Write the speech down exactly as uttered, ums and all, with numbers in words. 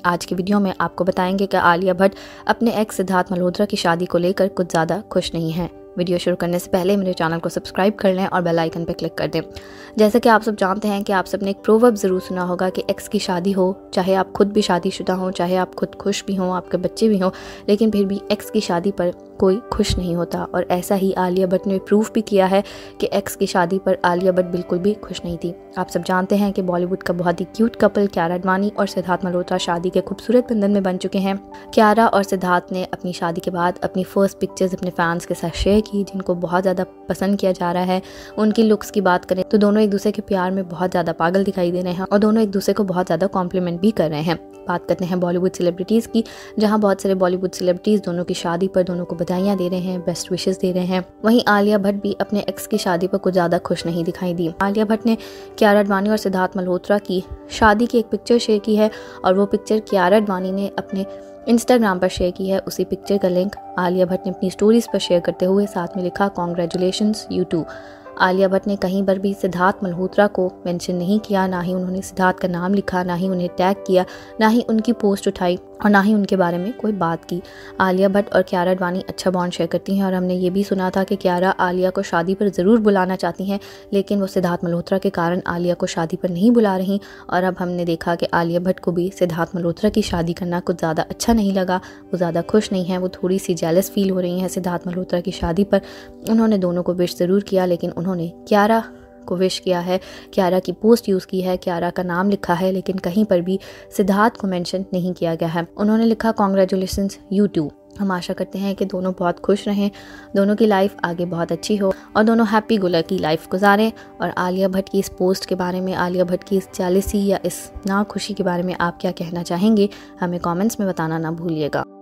आज की वीडियो में आपको बताएंगे कि आलिया भट्ट अपने एक्स सिद्धार्थ मल्होत्रा की शादी को लेकर कुछ ज़्यादा खुश नहीं हैं। वीडियो शुरू करने से पहले मेरे चैनल को सब्सक्राइब कर लें और बेल आइकन पर क्लिक कर दें। जैसे कि आप सब जानते हैं कि आप सबने एक प्रोवर्ब ज़रूर सुना होगा कि एक्स की शादी हो, चाहे आप खुद भी शादीशुदा हों, चाहे आप खुद खुश भी हों, आपके बच्चे भी हों, लेकिन फिर भी एक्स की शादी पर कोई खुश नहीं होता। और ऐसा ही आलिया भट्ट ने प्रूफ भी किया है कि एक्स की शादी पर आलिया भट्ट बिल्कुल भी खुश नहीं थी। आप सब जानते हैं कि बॉलीवुड का बहुत ही क्यूट कपल कियारा आडवाणी और सिद्धार्थ मल्होत्रा शादी के खूबसूरत बंधन में बन चुके हैं। कियारा और सिद्धार्थ ने अपनी शादी के बाद अपनी फर्स्ट पिक्चर्स अपने फैंस के साथ शेयर की, जिनको बहुत ज़्यादा पसंद किया जा रहा है। उनकी लुक्स की बात करें तो दोनों एक दूसरे के प्यार में बहुत ज़्यादा पागल दिखाई दे रहे हैं और दोनों एक दूसरे को बहुत ज़्यादा कॉम्प्लीमेंट भी कर रहे हैं। बात करते हैं बॉलीवुड सेलिब्रिटीज़ की, जहां बहुत सारे बॉलीवुड सेलिब्रिटीज़ दोनों की शादी पर दोनों को बधाइयाँ दे रहे हैं, बेस्ट विशेस दे रहे हैं। वहीं आलिया भट्ट भी अपने एक्स की शादी पर कुछ ज़्यादा खुश नहीं दिखाई दी। आलिया भट्ट ने कियारा आडवाणी और सिद्धार्थ मल्होत्रा की शादी की एक पिक्चर शेयर की है और वो पिक्चर कियारा आडवाणी ने अपने इंस्टाग्राम पर शेयर की है। उसी पिक्चर का लिंक आलिया भट्ट ने अपनी स्टोरीज पर शेयर करते हुए साथ में लिखा, congratulations you two. Alia Bhatt ने कहीं पर भी सिद्धार्थ मल्होत्रा को मेंशन नहीं किया, ना ही उन्होंने सिद्धार्थ का नाम लिखा, ना ही उन्हें टैग किया, ना ही उनकी पोस्ट उठाई और ना ही उनके बारे में कोई बात की। आलिया भट्ट और कियारा आडवाणी अच्छा बॉन्ड शेयर करती हैं और हमने ये भी सुना था कि कियारा आलिया को शादी पर ज़रूर बुलाना चाहती हैं, लेकिन वो सिद्धार्थ मल्होत्रा के कारण आलिया को शादी पर नहीं बुला रही। और अब हमने देखा कि आलिया भट्ट को भी सिद्धार्थ मल्होत्रा की शादी करना कुछ ज़्यादा अच्छा नहीं लगा। वो ज़्यादा खुश नहीं है, वो थोड़ी सी जेलस फील हो रही हैं सिद्धार्थ मल्होत्रा की शादी पर। उन्होंने दोनों को विश ज़रूर किया, लेकिन उन्होंने कियारा को विश किया है, कियारा की पोस्ट यूज़ की है, कियारा का नाम लिखा है, लेकिन कहीं पर भी सिद्धार्थ को मेंशन नहीं किया गया है। उन्होंने लिखा, कॉन्ग्रेचुलेशंस यू टू। हम आशा करते हैं कि दोनों बहुत खुश रहें, दोनों की लाइफ आगे बहुत अच्छी हो और दोनों हैप्पी गो लकी लाइफ गुजारें। और आलिया भट्ट की इस पोस्ट के बारे में, आलिया भट्ट की इस जेलसी या इस नाखुशी के बारे में आप क्या कहना चाहेंगे, हमें कमेंट्स में बताना ना भूलिएगा।